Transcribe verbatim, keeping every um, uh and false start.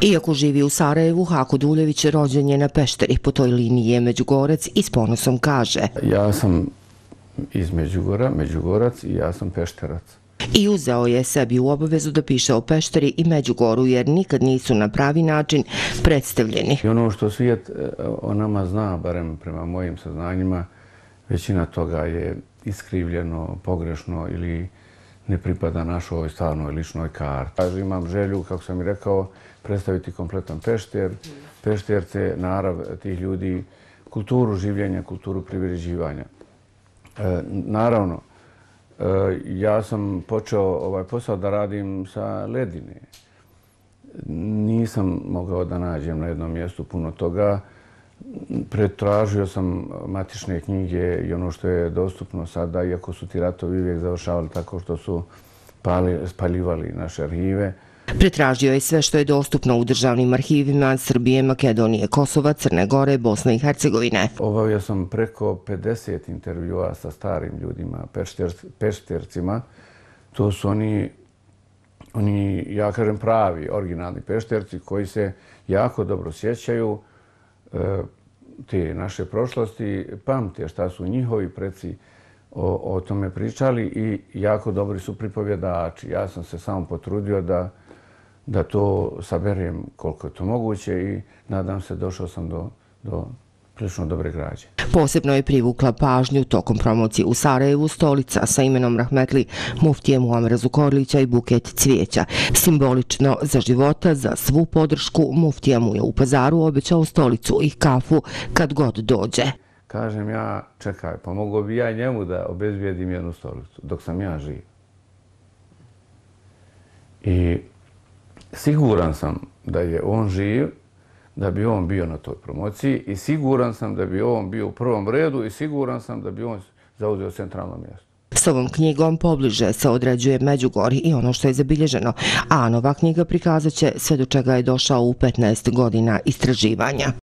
Iako živi u Sarajevu, Hako Duljević rođen je na Pešteri, po toj liniji je Međugorac i s ponosom kaže: Ja sam iz Međugora, Međugorac i ja sam Pešterac. I uzeo je sebi u obavezu da piše o Pešteri i Međugoru, jer nikad nisu na pravi način predstavljeni. I ono što svijet o nama zna, barem prema mojim saznanjima, većina toga je iskrivljeno, pogrešno ili ne pripada našoj stvarnoj ličnoj karti. Imam želju, kako sam i rekao, predstaviti kompletan Pešter, Pešterce, narav tih ljudi, kulturu življenja, kulturu privređivanja. E, naravno, e, ja sam počeo ovaj posao da radim sa ledine. Nisam mogao da nađem na jednom mjestu puno toga. Pretražio sam matične knjige i ono što je dostupno sada, iako su ti ratovi uvijek završavali tako što su pali, spaljivali naše arhive. Pretražio je sve što je dostupno u državnim arhivima Srbije, Makedonije, Kosova, Crne Gore, Bosne i Hercegovine. Obavio sam preko pedeset intervjua sa starim ljudima, pešter, peštercima. To su oni, oni, ja kažem, pravi, originalni pešterci koji se jako dobro sjećaju te naše prošlosti, pamte šta su njihovi preci o, o tome pričali i jako dobri su pripovjedači. Ja sam se samo potrudio da, da to saberem koliko je to moguće i nadam se došao sam do, do prilično dobre građe. Posebno je privukla pažnju tokom promocije u Sarajevu stolica sa imenom rahmetli muftije Muamera Zukorlića i buket cvijeća. Simbolično za života, za svu podršku, muftija mu je u Pazaru obećao stolicu i kafu kad god dođe. Kažem ja, čekaj, pa mogu bi ja njemu da obezbijedim jednu stolicu dok sam ja živ. I siguran sam da je on živ, da bi on bio na toj promociji i siguran sam da bi on bio u prvom redu i siguran sam da bi on zauzeo centralno mjesto. S ovom knjigom pobliže se određuje Međugorje i ono što je zabilježeno, a nova knjiga prikazat će sve do čega je došao u petnaest godina istraživanja.